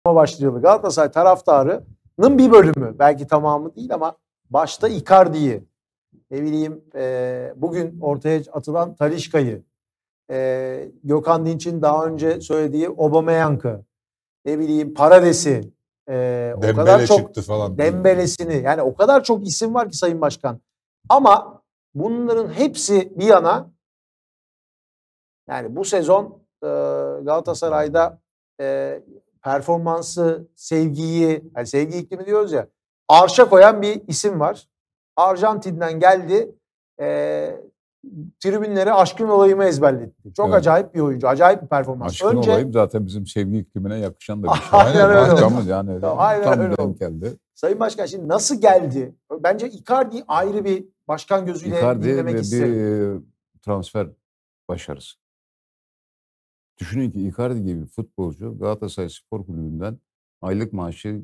başlayalı Galatasaray taraftarının bir bölümü, belki tamamı değil ama başta Icardi'yi, ne bileyim bugün ortaya atılan Talisca'yı, Gökhan Dinç'in daha önce söylediği Aubameyang'ı, ne bileyim Parades'i, o kadar çok çıktı falan. Dembele'sini, yani o kadar çok isim var ki Sayın Başkan. Ama bunların hepsi bir yana, yani bu sezon Galatasaray'da performansı, sevgiyi, yani sevgi iklimi diyoruz ya, arşa koyan bir isim var. Arjantin'den geldi. Tribünlere aşkın olayımı ezberletti. Çok acayip bir oyuncu. Acayip bir performans. Aşkın olayım zaten bizim sevgi iklimine yakışan da bir şey. Aynen öyle. Yani tam denk geldi. Sayın Başkan, şimdi nasıl geldi? Bence Icardi ayrı bir başkan gözüyle dinlemek isterim. Icardi bir transfer başarısı. Düşünün ki Icardi gibi futbolcu Galatasaray Spor Kulübü'nden aylık maaşı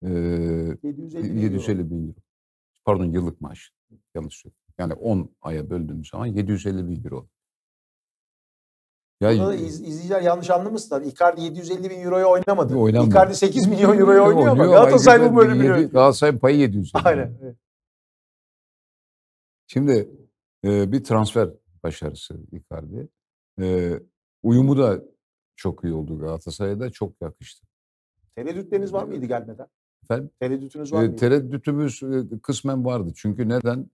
750 bin euro. Pardon, yıllık maaşı. Yanlış söyledim. Yani 10 aya böldüğümüz zaman 750 bin euro. Burada da izleyiciler yanlış anlamışlar. Icardi 750 bin euroya oynamadı. Oynamadı. Icardi 8 milyon euroya oynuyor ama Galatasaray bu bölümünü. Galatasaray payı 750. Aynen. Evet. Şimdi bir transfer başarısı Icardi. Uyumu da çok iyi oldu Galatasaray'da. Çok yakıştı. Tereddütleriniz var mıydı gelmeden? Efendim? Tereddütünüz var mıydı? Tereddütümüz kısmen vardı. Çünkü neden?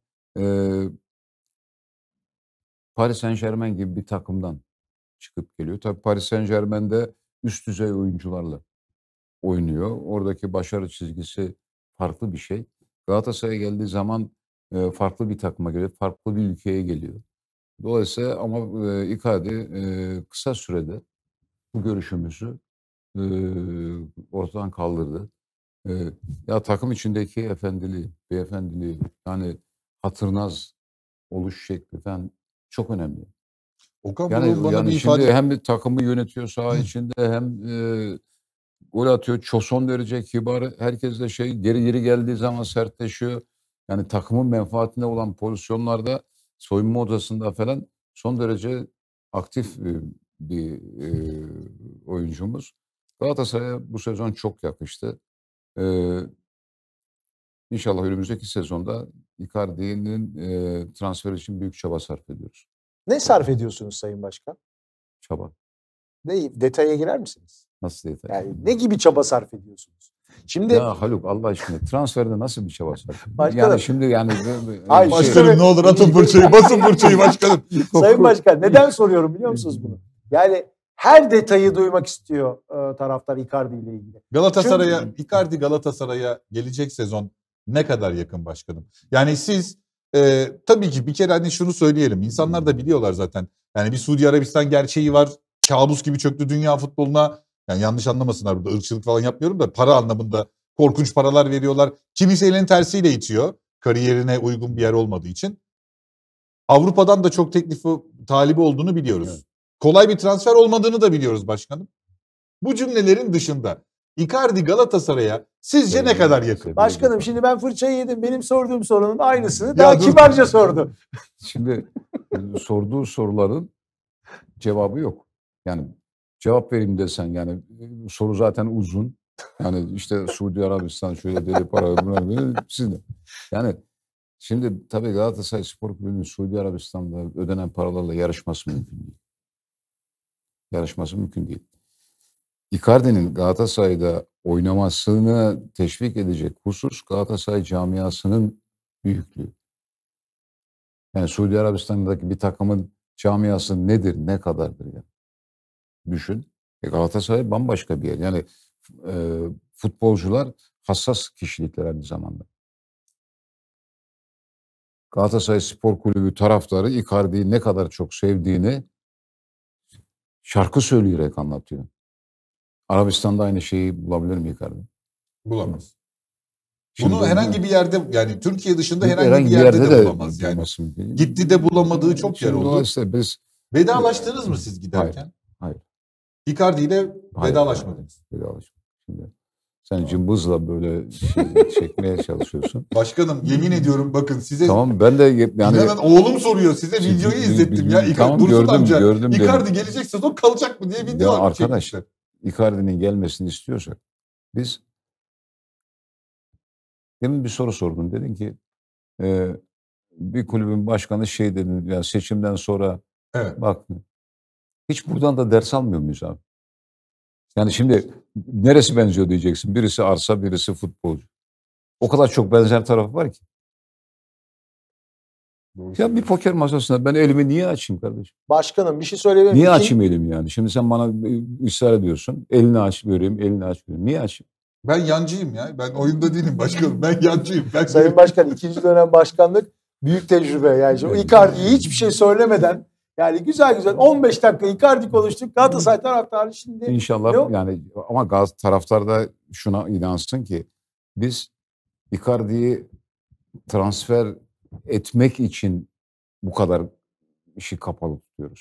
Paris Saint-Germain gibi bir takımdan çıkıp geliyor. Tabii Paris Saint-Germain'de üst düzey oyuncularla oynuyor. Oradaki başarı çizgisi farklı bir şey. Galatasaray'a geldiği zaman farklı bir takıma geliyor. Farklı bir ülkeye geliyor. Dolayısıyla ama Icardi kısa sürede bu görüşümüzü ortadan kaldırdı. Ya takım içindeki efendiliği, beyefendiliği, yani hatırnaz oluş şekli falan çok önemli. Yani şimdi hem bir takımı yönetiyor saha içinde, hem gol atıyor. Çok son derece kibar. Herkes de geri geldiği zaman sertleşiyor. Yani takımın menfaatine olan pozisyonlarda, soyunma odasında falan son derece aktif bir oyuncumuz. Galatasaray'a bu sezon çok yakıştı. İnşallah önümüzdeki sezonda Icardi'nin transfer için büyük çaba sarf ediyoruz. Ne sarf ediyorsunuz Sayın Başkan? Çaba. Detaya girer misiniz? Nasıl detay? Yani ne gibi çaba sarf ediyorsunuz? Şimdi ya Haluk, Allah aşkına transferde nasıl bir çaba sarf ediyorsunuz? Başkanım. Yani şimdi başkanım ne olur atın fırçayı, basın fırçayı başkanım. Sayın Başkan, neden soruyorum biliyor musunuz bunu? Yani her detayı duymak istiyor taraftar Icardi ile ilgili. Icardi Galatasaray'a gelecek sezon ne kadar yakın başkanım? Yani siz tabii ki bir kere hani şunu söyleyelim. İnsanlar da biliyorlar zaten. Yani bir Suudi Arabistan gerçeği var. Kabus gibi çöktü dünya futboluna. Yani yanlış anlamasınlar, burada ırkçılık falan yapmıyorum da para anlamında korkunç paralar veriyorlar. Kimisi elinin tersiyle itiyor. Kariyerine uygun bir yer olmadığı için. Avrupa'dan da çok talibi olduğunu biliyoruz. Evet. Kolay bir transfer olmadığını da biliyoruz başkanım. Bu cümlelerin dışında Icardi Galatasaray'a sizce ne kadar yakın? Başkanım, şimdi ben fırçayı yedim. Benim sorduğum sorunun aynısını daha kibarca sordu. Şimdi sorduğu soruların cevabı yok. Yani cevap vereyim desen, yani soru zaten uzun. Yani işte Suudi Arabistan şöyle deli para siz de. Yani şimdi tabii Galatasaray Spor Kulübü'nün Suudi Arabistan'da ödenen paralarla yarışması mümkün değil. Yarışması mümkün değil. Icardi'nin Galatasaray'da oynamasını teşvik edecek husus Galatasaray camiasının büyüklüğü. Yani Suudi Arabistan'daki bir takımın camiası nedir, ne kadardır yani? Düşün. Galatasaray bambaşka bir yer. Yani futbolcular hassas kişilikler aynı zamanda. Galatasaray Spor Kulübü taraftarı Icardi'yi ne kadar çok sevdiğini şarkı söyleyerek anlatıyor. Arabistan'da aynı şeyi bulabilir mi Icardi? Bulamaz. Bunu herhangi bir yerde, yani Türkiye dışında herhangi bir yerde de bulamaz. Yani gitti de bulamadığı çok yer oldu. Biz vedalaştınız mı siz giderken? Hayır. Icardi ile vedalaşmadınız. Vedalaşmadım. Şimdi sen cımbızla böyle çekmeye çalışıyorsun. Başkanım, yemin ediyorum bakın size. Tamam, ben de yani. İnanın oğlum soruyor, size videoyu izlettim ya. Tamam, gördüm. Icardi gelecek sezon kalacak mı diye video arkadaş, Icardi'nin gelmesini istiyorsak Biz demin bir soru sordun. Dedin ki bir kulübün başkanı şey dedi ya seçimden sonra Evet. bak hiç buradan da ders almıyor muyuz abi? Yani şimdi neresi benziyor diyeceksin. Birisi arsa, birisi futbolcu. O kadar çok benzer tarafı var ki. Ya bir poker masasında ben elimi niye açayım kardeşim? Başkanım bir şey söyleyebilir miyim? Niye açayım elimi yani? Şimdi sen bana ısrar ediyorsun. Elini aç göreyim, elini aç göreyim. Niye açayım? Ben yancıyım ya. Ben oyunda değilim başkanım. Ben yancıyım. Sayın Başkan 2. dönem başkanlık büyük tecrübe. Yani şimdi Icardi'ye hiçbir şey söylemeden yani güzel 15 dakika Icardi konuştuk. Galatasaray taraftarı şimdi İnşallah yok. yani ama taraftar da şuna inansın ki biz Icardi'yi transfer etmek için bu kadar işi kapalı tutuyoruz.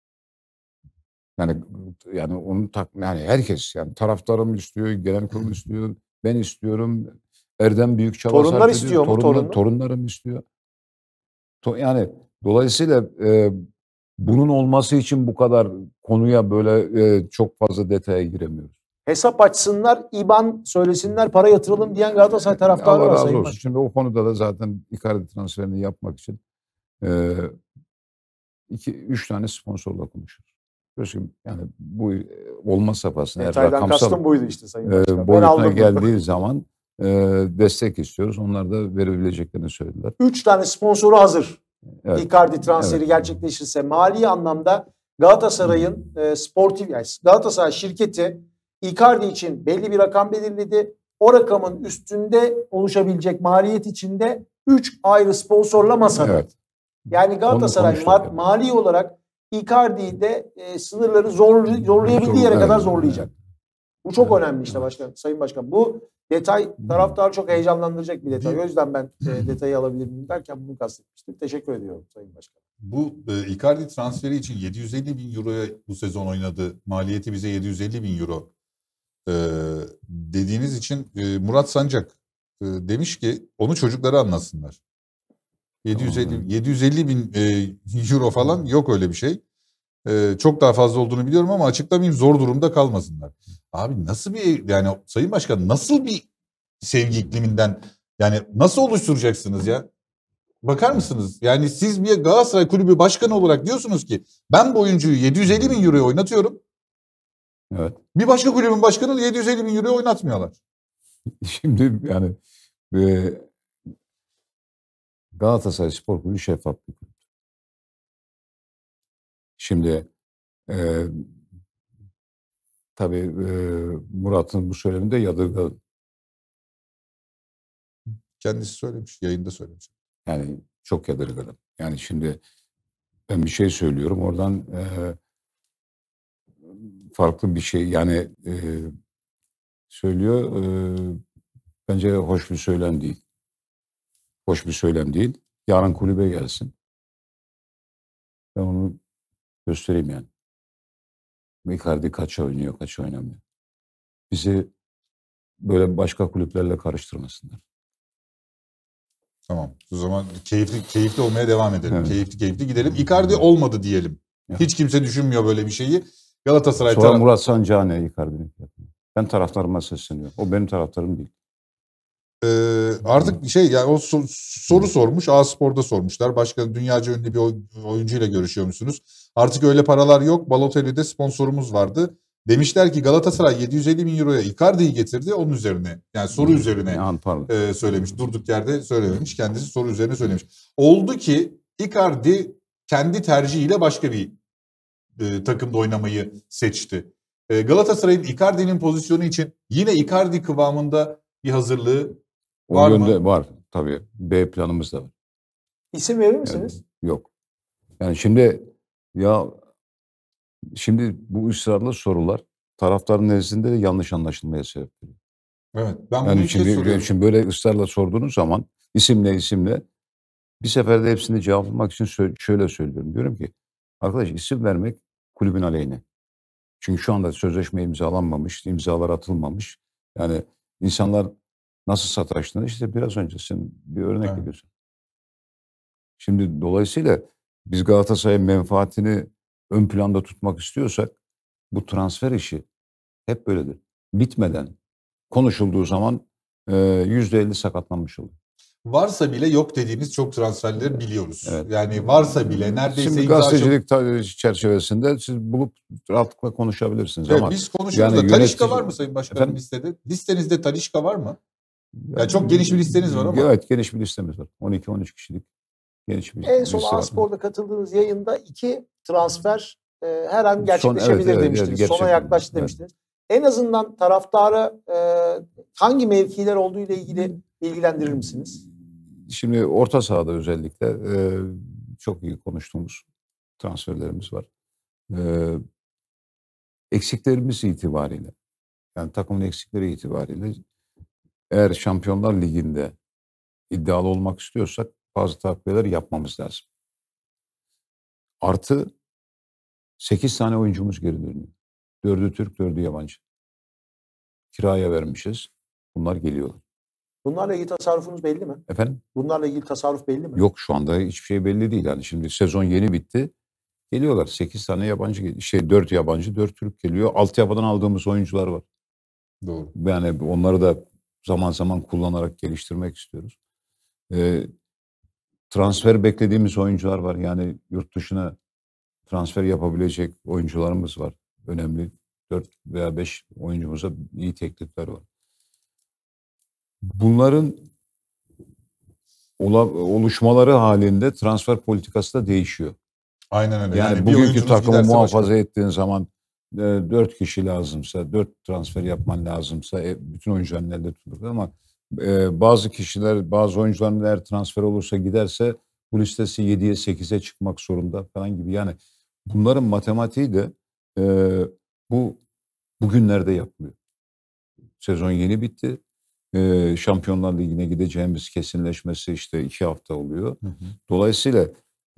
Yani onu yani herkes yani taraftarım istiyor, genel kurul istiyor, ben istiyorum. Erdem büyük çaba Torunlar sarf ediyor. istiyor mu? Torunlarım istiyor. Yani dolayısıyla bunun olması için bu kadar konuya böyle çok fazla detaya giremiyoruz. Hesap açsınlar, IBAN söylesinler, para yatıralım diyen Galatasaray taraftarı Allah var razı Sayın olsun. Başkan. Şimdi o konuda da zaten Icardi transferini yapmak için 2-3 tane sponsorla konuşuyoruz. Yani bu olma safhasına Detaydan kastım buydu işte Sayın Başkan. Ben boyutuna aldım geldiği zaman destek istiyoruz. Onlar da verebileceklerini söylediler. 3 tane sponsoru hazır. Evet. Icardi transferi gerçekleşirse mali anlamda Galatasaray'ın sportif yani Galatasaray şirketi Icardi için belli bir rakam belirledi. O rakamın üstünde oluşabilecek maliyet içinde 3 ayrı sponsorla masada. Evet. Yani Galatasaray mali olarak Icardi'yi de sınırları zorlayabildiği yere kadar zorlayacak. Bu çok önemli işte başkan, Sayın Başkan. Bu detay taraftarı çok heyecanlandıracak bir detay. O yüzden ben detayı alabilir miyim derken bunu kastetmiştim. Teşekkür ediyorum Sayın Başkan. Bu Icardi transferi için 750 bin euroya bu sezon oynadı. Maliyeti bize 750 bin euro dediğiniz için Murat Sancak demiş ki onu çocuklara anlatsınlar. 750 bin euro falan yok öyle bir şey. Çok daha fazla olduğunu biliyorum ama açıklamayayım zor durumda kalmasınlar. Abi nasıl bir yani Sayın Başkan nasıl bir sevgi ikliminden yani nasıl oluşturacaksınız ya? Bakar mısınız? Yani siz bir Galatasaray Kulübü başkanı olarak diyorsunuz ki ben bu oyuncuyu 750 bin euroya oynatıyorum. Evet. Bir başka kulübün başkanı 750 bin euroya oynatmıyorlar. Şimdi yani Galatasaray Spor Kulübü şeffaf bir kulüp. Şimdi tabii Murat'ın bu söyleminde yadırgadı. Kendisi söylemiş, yayında söylemiş. Yani çok yadırgadım. Yani şimdi ben bir şey söylüyorum oradan farklı bir şey yani söylüyor. Bence hoş bir söylem değil. Hoş bir söylem değil. Yarın kulübe gelsin. Ben onu göstereyim yani. Icardi kaç oynuyor, kaç oynamıyor. Bizi böyle başka kulüplerle karıştırmasınlar. Tamam. O zaman keyifli olmaya devam edelim. Evet. Keyifli gidelim. Icardi olmadı diyelim. Evet. Hiç kimse düşünmüyor böyle bir şeyi. Galatasaray Sonra Murat Sancak'a ne Icardi'nin? Ben taraftarıma sesleniyorum. O benim taraftarım değil. Artık bir şey yani o soru sormuş. A-Spor'da sormuşlar. Başka dünyaca ünlü bir oyuncuyla görüşüyor musunuz? Artık öyle paralar yok. Balotelli'de sponsorumuz vardı. Demişler ki Galatasaray 750 bin euroya Icardi'yi getirdi. Onun üzerine yani soru üzerine söylemiş. Durduk yerde söylememiş. Kendisi soru üzerine söylemiş. Oldu ki Icardi kendi tercihiyle başka bir takımda oynamayı seçti. Galatasaray'ın Icardi'nin pozisyonu için yine Icardi kıvamında bir hazırlığı var mı? Var tabii. B planımız da var. İsim verir misiniz? Yani, yok. Yani şimdi bu ısrarlı sorular taraftarın nezdinde de yanlış anlaşılmaya sebep veriyor. Evet. Ben bunu yani şimdi böyle ısrarla sorduğunuz zaman isimle bir seferde hepsini cevaplamak için şöyle söylüyorum. Diyorum ki arkadaş isim vermek kulübün aleyhine. Çünkü şu anda sözleşme imzalanmamış, imzalar atılmamış. Yani insanlar nasıl sataştığını işte biraz önce sen bir örnek veriyorsun. Şimdi dolayısıyla biz Galatasaray'ın menfaatini ön planda tutmak istiyorsak bu transfer işi hep böyledir. Bitmeden konuşulduğu zaman %50 sakatlanmış oluyor. Varsa bile yok dediğiniz çok transferleri biliyoruz. Evet. Yani varsa bile neredeyse Şimdi gazetecilik çerçevesinde siz bulup rahatlıkla konuşabilirsiniz Evet, ama biz konuşuyoruz da yani Talisca var mı Sayın Başkanım Efendim? listede? Listenizde Talisca var mı? Yani çok geniş bir listeniz var ama. Evet, geniş bir listemiz var. 12-13 kişilik geniş bir En liste son var. A-Spor'da katıldığınız yayında 2 transfer her an gerçekleşebilir evet, demiştiniz. gerçekten. Sona yaklaştı demiştiniz. En azından taraftarı hangi mevkiler olduğu ile ilgili bilgilendirir misiniz? Şimdi orta sahada özellikle çok iyi konuştuğumuz transferlerimiz var. Eksiklerimiz itibariyle, yani takımın eksikleri itibariyle eğer Şampiyonlar Ligi'nde iddialı olmak istiyorsak bazı takviyeler yapmamız lazım. Artı 8 tane oyuncumuz geri dönüyor. 4'ü Türk, 4'ü yabancı. Kiraya vermişiz. Bunlar geliyor. Bunlarla ilgili tasarrufunuz belli mi? Efendim? Bunlarla ilgili tasarruf belli mi? Yok, şu anda hiçbir şey belli değil. Yani şimdi sezon yeni bitti. Geliyorlar. 8 tane yabancı, 4 yabancı, 4 Türk geliyor. Altyapıdan aldığımız oyuncular var. Doğru. Yani onları da zaman zaman kullanarak geliştirmek istiyoruz. Transfer beklediğimiz oyuncular var. Yani yurt dışına transfer yapabilecek oyuncularımız var. Önemli 4 veya 5 oyuncumuza iyi teklifler var. Bunların oluşmaları halinde transfer politikası da değişiyor. Aynen öyle. Yani bir bugünkü oyuncunuz takımı giderse muhafaza başka. ettiğin zaman 4 kişi lazımsa, 4 transfer yapman lazımsa bütün oyuncuların elde tutulur ama bazı kişiler, bazı oyuncuların eğer transfer olursa giderse bu listesi 7'ye 8'e çıkmak zorunda falan gibi. Yani bunların matematiği de bugünlerde yapılıyor. Sezon yeni bitti. Şampiyonlar Ligi'ne gideceğimiz kesinleşmesi işte 2 hafta oluyor. Hı hı. Dolayısıyla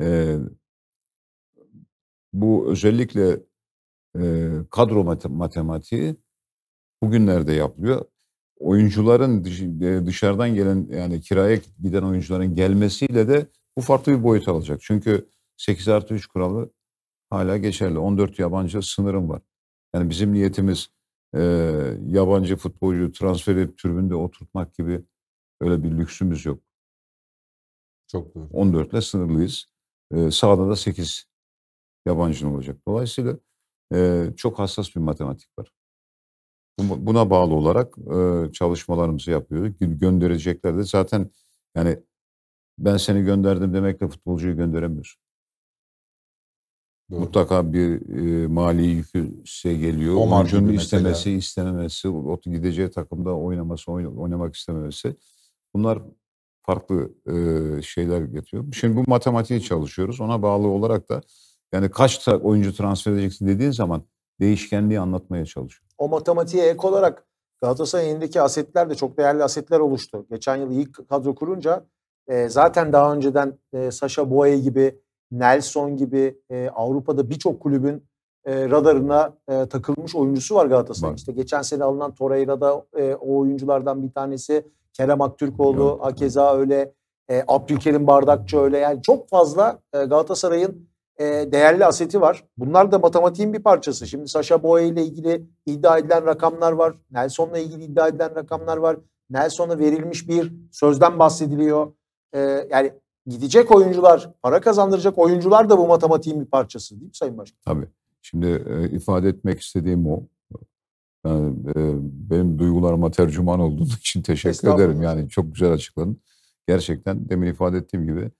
bu özellikle kadro matematiği bugünlerde yapılıyor. Oyuncuların dışarıdan gelen, yani kiraya giden oyuncuların gelmesiyle de bu farklı bir boyut alacak. Çünkü 8+3 kuralı hala geçerli. 14 yabancı sınırım var. Yani bizim niyetimiz yabancı futbolcu transfer edip tribünde oturtmak gibi öyle bir lüksümüz yok. Çok doğru. 14 ile sınırlıyız. Sahada da 8 yabancı olacak. Dolayısıyla çok hassas bir matematik var. Buna bağlı olarak çalışmalarımızı yapıyoruz. Gönderecekler de zaten, yani ben seni gönderdim demekle futbolcuyu gönderemiyorsun. Doğru. Mutlaka bir mali yükü size geliyor. Omar Oyuncunun gibi istemesi, mesela. istememesi, o gideceği takımda oynamak istememesi. Bunlar farklı şeyler getiriyor. Şimdi bu matematiği çalışıyoruz. Ona bağlı olarak da yani kaç oyuncu transfer edeceksin dediğin zaman değişkenliği anlatmaya çalışıyor. O matematiğe ek olarak Galatasaray'ın elindeki asetler de çok değerli asetler oluştu. Geçen yıl ilk kadro kurunca zaten daha önceden Sacha Boey gibi, Nelson gibi Avrupa'da birçok kulübün radarına takılmış oyuncusu var Galatasaray'ın. İşte geçen sene alınan Torreira'da o oyunculardan bir tanesi. Kerem Aktürkoğlu hakeza öyle. Abdülkerim Bardakçı öyle. Yani çok fazla Galatasaray'ın değerli aseti var. Bunlar da matematiğin bir parçası. Şimdi Sacha Boey ile ilgili iddia edilen rakamlar var. Nelson'la ilgili iddia edilen rakamlar var. Nelson'a verilmiş bir sözden bahsediliyor. Yani gidecek oyuncular, para kazandıracak oyuncular da bu matematiğin bir parçası değil mi Sayın Başkan? Tabii. Şimdi ifade etmek istediğim o. Yani, benim duygularıma tercüman olduğun için teşekkür ederim. Yani çok güzel açıkladın. Gerçekten demin ifade ettiğim gibi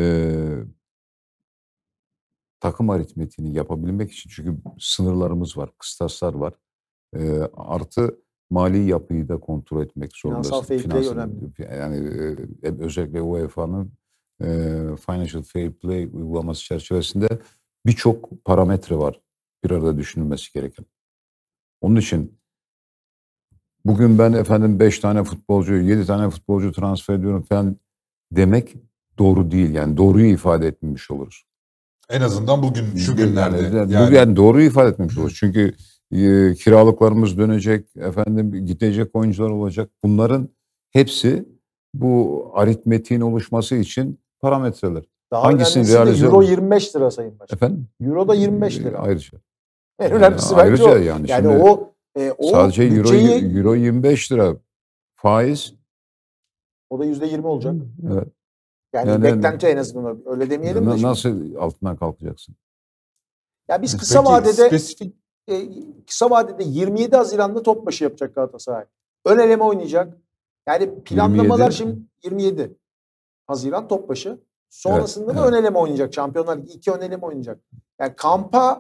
takım aritmetiğini yapabilmek için, çünkü sınırlarımız var, kıstaslar var. Artı mali yapıyı da kontrol etmek zorundasın. Finansal fair play önemli. Yani özellikle UEFA'nın Financial Fair Play uygulaması çerçevesinde birçok parametre var bir arada düşünülmesi gereken. Onun için bugün ben 5 tane futbolcu, 7 tane futbolcu transfer ediyorum falan demek doğru değil. Yani doğruyu ifade etmemiş oluruz. En azından bugün, şu günlerde. Yani doğruyu ifade etmemiş oluruz. Çünkü kiralıklarımız dönecek, gidecek oyuncular olacak. Bunların hepsi bu aritmetiğin oluşması için parametreler. Daha hangisini realize Euro 25 lira Sayın Başkan. Efendim? Euro da 25 lira. Ayrıca. En önemlisi ayrıca bence o. Yani yani şimdi, o O Sadece bütçeyi, euro 25 lira faiz. o da %20 olacak. Evet. Yani beklenti en azından öyle demeyelim de. Nasıl altından kalkacaksın? Ya biz kısa Peki, vadede spesifik kısa vadede 27 Haziran'da top başı yapacak Galatasaray. Ön eleme oynayacak. Yani planlamalar 27. şimdi 27 Haziran top başı. Sonrasında da ön eleme oynayacak. Şampiyonlar Ligi 2 ön eleme oynayacak. Yani kampa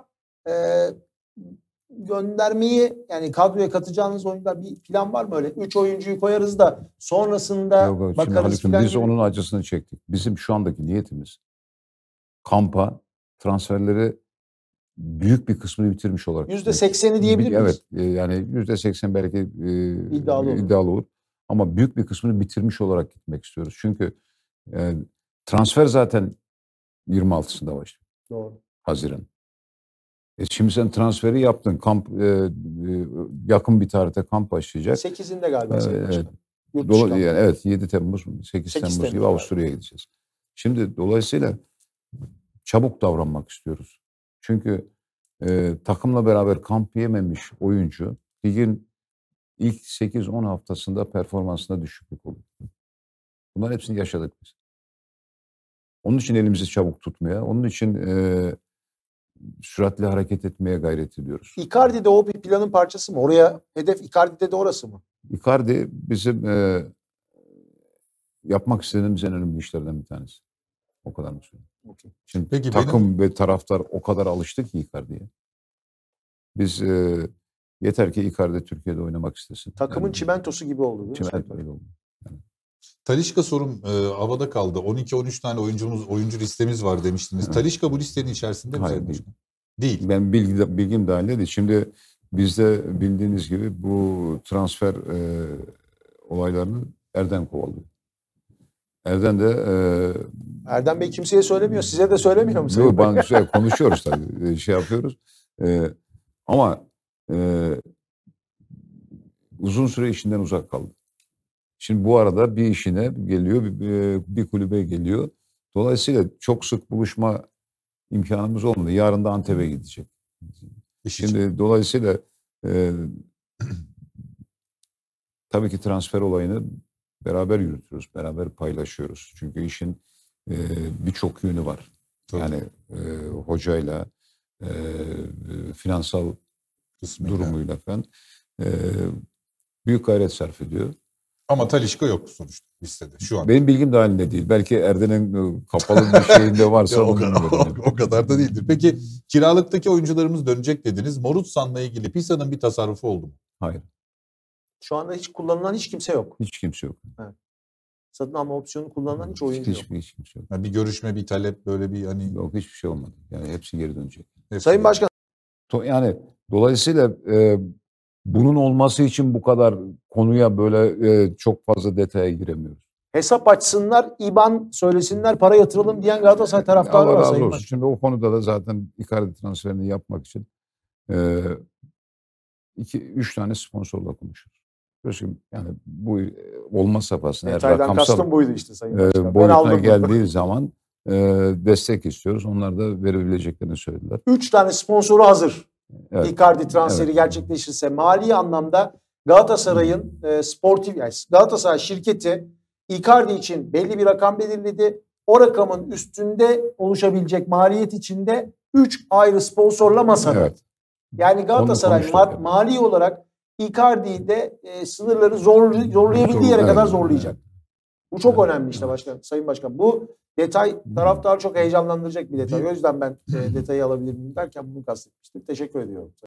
göndermeyi, yani kadroya katacağınız oyuncular bir plan var mı öyle? 3 oyuncuyu koyarız da sonrasında Yok, şimdi bakarız Haluk'cum, falan biz gibi. onun acısını çektik. Bizim şu andaki niyetimiz kampa transferleri büyük bir kısmını bitirmiş olarak. %80'i diyebilir miyiz? Evet, yani %80 belki İddialı olur. Ama büyük bir kısmını bitirmiş olarak gitmek istiyoruz. Çünkü transfer zaten 26'sında başlıyor. Doğru. Haziran. Şimdi sen transferi yaptın. Kamp yakın bir tarihte kamp başlayacak. 8'inde galiba Sayın Evet. Başkan. Yurt dışı kampı. Yani evet, 7 Temmuz, 8 Temmuz Temmuz gibi galiba. Avusturya'ya gideceğiz. Şimdi dolayısıyla çabuk davranmak istiyoruz. Çünkü takımla beraber kamp yememiş oyuncu ligin ilk 8-10 haftasında performansında düşüklük oluyor. Bunların hepsini yaşadık biz. Onun için elimizi çabuk tutmaya, onun için süratli hareket etmeye gayret ediyoruz. Icardi de o bir planın parçası mı? Oraya hedef Icardi'de de orası mı? Icardi bizim yapmak istediğimiz en önemli işlerden bir tanesi. O kadar mı söyleyeyim? Okay. Şimdi Peki takım ve taraftar o kadar alıştı ki Icardi'ye. Biz yeter ki Icardi Türkiye'de oynamak istesin. Takımın çimentosu gibi oldu değil mi? Çimento öyle oldu. Talisca sorum havada kaldı. 12-13 tane oyuncu listemiz var demiştiniz. Evet. Talisca bu listenin içerisinde mi? Hayır, değil. Değil. Ben bilgim dahilinde değil. Şimdi bizde bildiğiniz gibi bu transfer olaylarını Erdem kovalıyor. Erdem de Erdem Bey kimseye söylemiyor. Size de söylemiyor mu? yok, ben konuşuyoruz tabii. Şey yapıyoruz. Ama uzun süre işinden uzak kaldı. Şimdi bu arada bir işine geliyor, bir kulübe geliyor. Dolayısıyla çok sık buluşma imkanımız olmadı. Yarın da Antep'e gidecek. Şimdi dolayısıyla tabii ki transfer olayını beraber yürütüyoruz, beraber paylaşıyoruz. Çünkü işin birçok yönü var. Tabii. Yani hocayla, finansal durumuyla falan büyük gayret sarf ediyor. Ama Talisca yok sonuçta listede şu an. Benim bilgim dahilinde değil. Belki Erden'in kapalı bir şeyinde varsa o kadar da değildir. Peki kiralıktaki oyuncularımız dönecek dediniz. Morutsan'la ilgili Pisa'nın bir tasarrufu oldu mu? Hayır. Şu anda hiç kullanılan hiç kimse yok. Hiç kimse yok. Evet. Satın alma opsiyonu kullanılan hiç oyuncu yok. Hiç kimse yok. Yani bir görüşme, bir talep, böyle bir hani... Yok, hiçbir şey olmadı. Yani hepsi geri dönecek. Sayın Başkan. Yani dolayısıyla bunun olması için bu kadar konuya böyle çok fazla detaya giremiyoruz. Hesap açsınlar, IBAN söylesinler, para yatıralım diyen Galatasaray taraftarı Allah var razı Sayın olsun. Başkan. Şimdi o konuda da zaten Icardi transferini yapmak için 2-3 tane sponsorla konuşuyoruz. Yani bu olma safhasında Detaydan kastım buydu işte Sayın Başkan. boyutuna geldiği zaman destek istiyoruz. Onlar da verebileceklerini söylediler. 3 tane sponsoru hazır. Evet. Icardi transferi gerçekleşirse mali anlamda Galatasaray'ın sportif, yani Galatasaray şirketi Icardi için belli bir rakam belirledi. O rakamın üstünde oluşabilecek maliyet içinde 3 ayrı sponsorla masada. Evet. Yani Galatasaray mali olarak Icardi'yi de sınırları zorlayabildiği yere kadar zorlayacak. Bu çok önemli işte başkan, Sayın Başkan. Bu detay taraftarı çok heyecanlandıracak bir detay. O yüzden ben detayı alabilir miyim derken bunu kastetmiştim. Teşekkür ediyorum.